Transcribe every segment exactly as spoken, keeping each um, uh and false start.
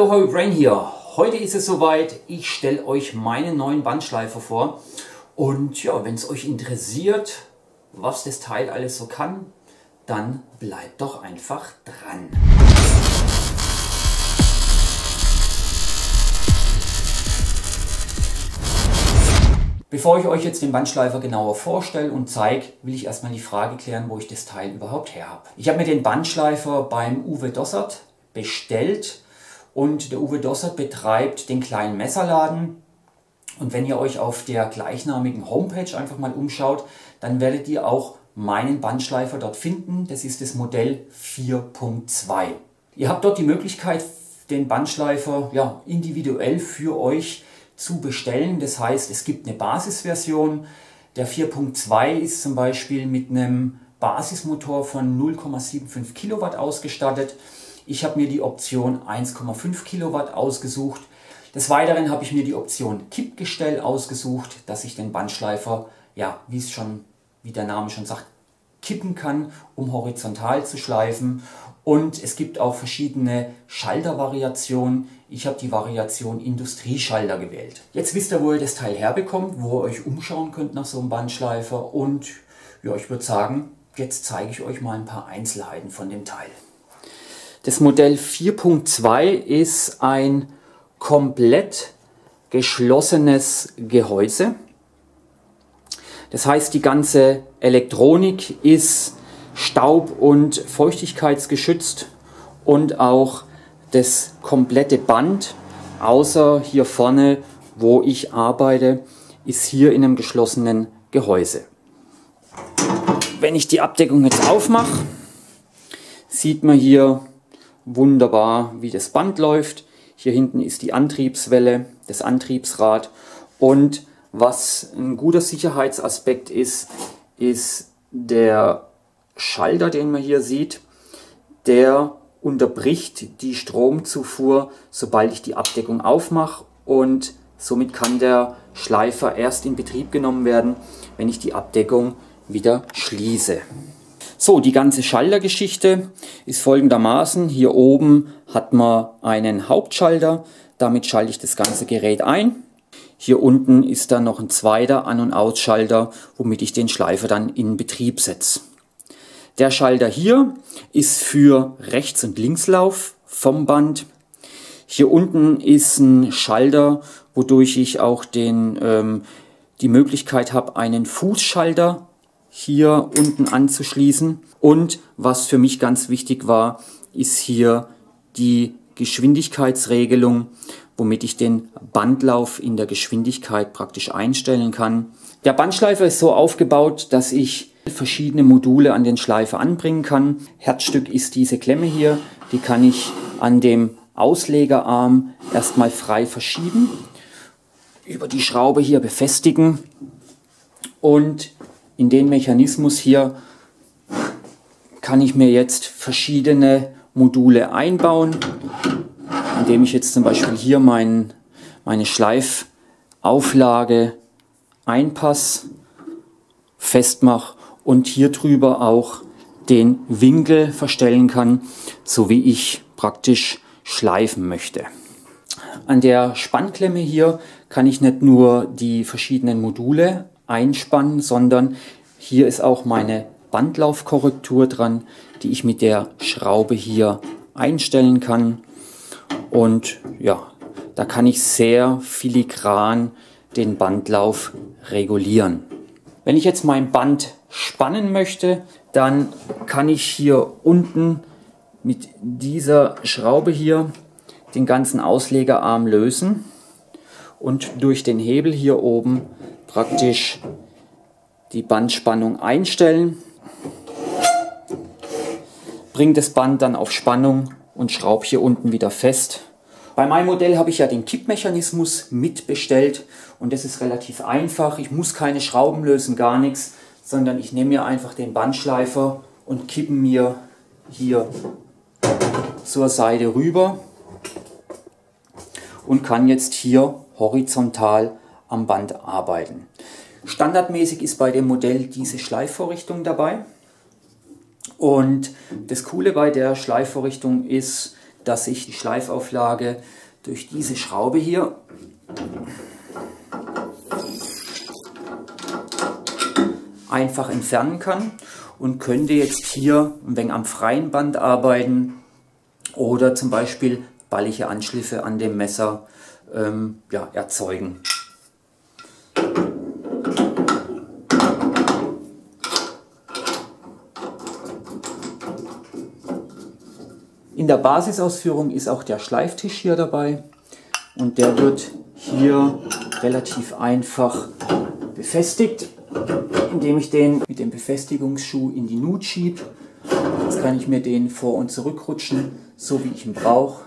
Hallo, Brain hier. Heute ist es soweit, ich stelle euch meinen neuen Bandschleifer vor. Und ja, wenn es euch interessiert, was das Teil alles so kann, dann bleibt doch einfach dran. Bevor ich euch jetzt den Bandschleifer genauer vorstelle und zeige, will ich erstmal die Frage klären, wo ich das Teil überhaupt her habe. Ich habe mir den Bandschleifer beim Uwe Dossert bestellt und der Uwe Dossert betreibt den kleinen Messerladen. Und wenn ihr euch auf der gleichnamigen Homepage einfach mal umschaut, dann werdet ihr auch meinen Bandschleifer dort finden. Das ist das Modell vier Punkt zwei. Ihr habt dort die Möglichkeit, den Bandschleifer ja, individuell für euch zu bestellen. Das heißt, es gibt eine Basisversion. Der vier Punkt zwei ist zum Beispiel mit einem Basismotor von null Komma fünfundsiebzig Kilowatt ausgestattet. Ich habe mir die Option eins Komma fünf Kilowatt ausgesucht. Des Weiteren habe ich mir die Option Kippgestell ausgesucht, dass ich den Bandschleifer, ja, wie es schon, wie der Name schon sagt, kippen kann, um horizontal zu schleifen. Und es gibt auch verschiedene Schaltervariationen. Ich habe die Variation Industrieschalter gewählt. Jetzt wisst ihr, wo ihr das Teil herbekommt, wo ihr euch umschauen könnt nach so einem Bandschleifer. Und ja, ich würde sagen, jetzt zeige ich euch mal ein paar Einzelheiten von dem Teil. Das Modell vier Punkt zwei ist ein komplett geschlossenes Gehäuse. Das heißt, die ganze Elektronik ist staub- und feuchtigkeitsgeschützt und auch das komplette Band, außer hier vorne, wo ich arbeite, ist hier in einem geschlossenen Gehäuse. Wenn ich die Abdeckung jetzt aufmache, sieht man hier wunderbar, wie das Band läuft. Hier hinten ist die Antriebswelle, das Antriebsrad, und was ein guter Sicherheitsaspekt ist, ist der Schalter, den man hier sieht. Der unterbricht die Stromzufuhr, sobald ich die Abdeckung aufmache, und somit kann der Schleifer erst in Betrieb genommen werden, wenn ich die Abdeckung wieder schließe. So, die ganze Schaltergeschichte ist folgendermaßen. Hier oben hat man einen Hauptschalter, damit schalte ich das ganze Gerät ein. Hier unten ist dann noch ein zweiter An- und Ausschalter, womit ich den Schleifer dann in Betrieb setze. Der Schalter hier ist für Rechts- und Linkslauf vom Band. Hier unten ist ein Schalter, wodurch ich auch den, ähm, die Möglichkeit habe, einen Fußschalter hier unten anzuschließen. Und was für mich ganz wichtig war, ist hier die Geschwindigkeitsregelung, womit ich den Bandlauf in der Geschwindigkeit praktisch einstellen kann. Der Bandschleifer ist so aufgebaut, dass ich verschiedene Module an den Schleifer anbringen kann. Herzstück ist diese Klemme hier, die kann ich an dem Auslegerarm erstmal frei verschieben, über die Schraube hier befestigen, und in den Mechanismus hier kann ich mir jetzt verschiedene Module einbauen, indem ich jetzt zum Beispiel hier mein, meine Schleifauflage einpasse, festmache und hier drüber auch den Winkel verstellen kann, so wie ich praktisch schleifen möchte. An der Spannklemme hier kann ich nicht nur die verschiedenen Module einspannen, sondern hier ist auch meine Bandlaufkorrektur dran, die ich mit der Schraube hier einstellen kann. Und ja, da kann ich sehr filigran den Bandlauf regulieren. Wenn ich jetzt mein Band spannen möchte, dann kann ich hier unten mit dieser Schraube hier den ganzen Auslegerarm lösen und durch den Hebel hier oben praktisch die Bandspannung einstellen. Bringe das Band dann auf Spannung und schraube hier unten wieder fest. Bei meinem Modell habe ich ja den Kippmechanismus mitbestellt und das ist relativ einfach. Ich muss keine Schrauben lösen, gar nichts, sondern ich nehme mir einfach den Bandschleifer und kippe mir hier zur Seite rüber und kann jetzt hier horizontal am Band arbeiten. Standardmäßig ist bei dem Modell diese Schleifvorrichtung dabei. Und das Coole bei der Schleifvorrichtung ist, dass ich die Schleifauflage durch diese Schraube hier einfach entfernen kann und könnte jetzt hier ein wenig am freien Band arbeiten oder zum Beispiel ballige Anschliffe an dem Messer ähm, ja, erzeugen. In der Basisausführung ist auch der Schleiftisch hier dabei und der wird hier relativ einfach befestigt, indem ich den mit dem Befestigungsschuh in die Nut schiebe. Jetzt kann ich mir den vor- und zurückrutschen, so wie ich ihn brauche,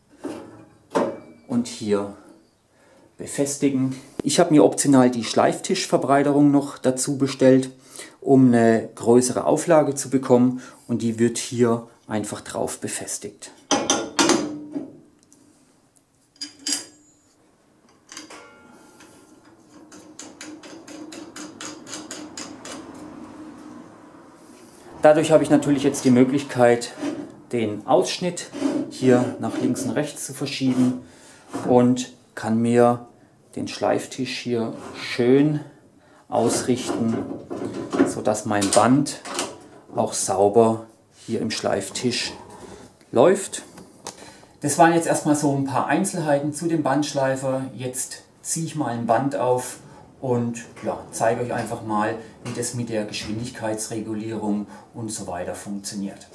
und hier befestigen. Ich habe mir optional die Schleiftischverbreiterung noch dazu bestellt, um eine größere Auflage zu bekommen, und die wird hier einfach drauf befestigt. Dadurch habe ich natürlich jetzt die Möglichkeit, den Ausschnitt hier nach links und rechts zu verschieben und kann mir den Schleiftisch hier schön ausrichten, sodass mein Band auch sauber hier im Schleiftisch läuft. Das waren jetzt erstmal so ein paar Einzelheiten zu dem Bandschleifer. Jetzt ziehe ich mal ein Band auf und ja, zeige euch einfach mal, wie das mit der Geschwindigkeitsregulierung und so weiter funktioniert.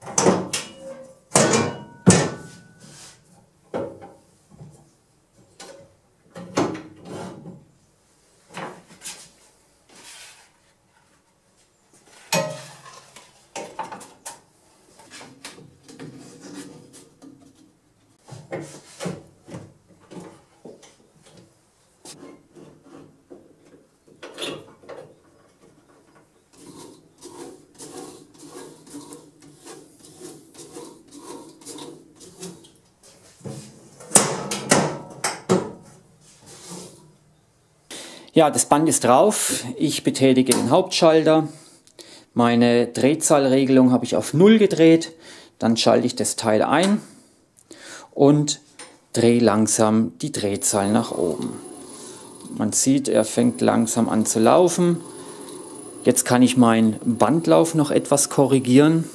Ja, das Band ist drauf. Ich betätige den Hauptschalter. Meine Drehzahlregelung habe ich auf null gedreht. Dann schalte ich das Teil ein und drehe langsam die Drehzahl nach oben. Man sieht, er fängt langsam an zu laufen. Jetzt kann ich meinen Bandlauf noch etwas korrigieren.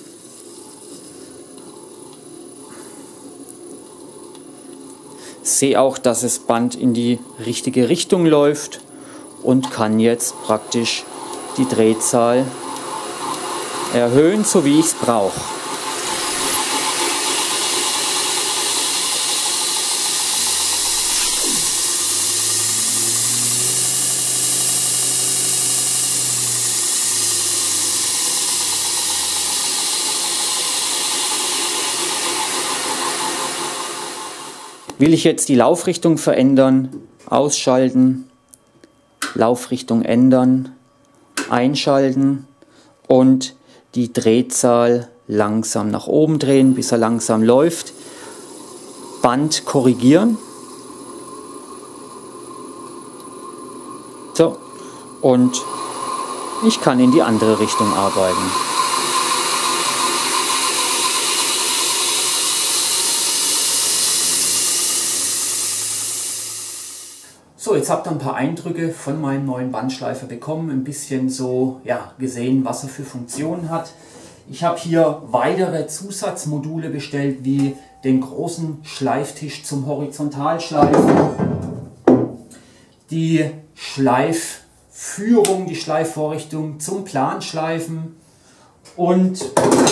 Sehe auch, dass das Band in die richtige Richtung läuft und kann jetzt praktisch die Drehzahl erhöhen, so wie ich es brauche. Will ich jetzt die Laufrichtung verändern, ausschalten, Laufrichtung ändern, einschalten und die Drehzahl langsam nach oben drehen, bis er langsam läuft. Band korrigieren. So, und ich kann in die andere Richtung arbeiten. So, jetzt habt ihr ein paar Eindrücke von meinem neuen Bandschleifer bekommen, ein bisschen so ja, gesehen, was er für Funktionen hat. Ich habe hier weitere Zusatzmodule bestellt, wie den großen Schleiftisch zum Horizontalschleifen, die Schleifführung, die Schleifvorrichtung zum Planschleifen und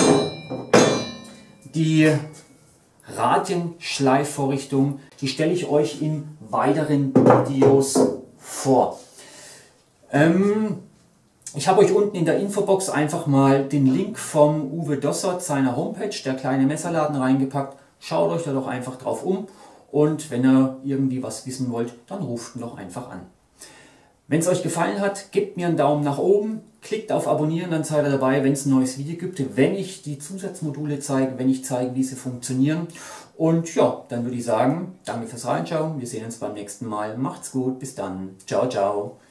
die Radienschleifvorrichtung. Die stelle ich euch in weiteren Videos vor. Ähm, ich habe euch unten in der Infobox einfach mal den Link vom Uwe Dossert, seiner Homepage, der kleine Messerladen, reingepackt. Schaut euch da doch einfach drauf um und wenn ihr irgendwie was wissen wollt, dann ruft ihn doch einfach an. Wenn es euch gefallen hat, gebt mir einen Daumen nach oben, klickt auf Abonnieren, dann seid ihr dabei, wenn es ein neues Video gibt, wenn ich die Zusatzmodule zeige, wenn ich zeige, wie sie funktionieren. Und ja, dann würde ich sagen, danke fürs Reinschauen, wir sehen uns beim nächsten Mal. Macht's gut, bis dann. Ciao, ciao.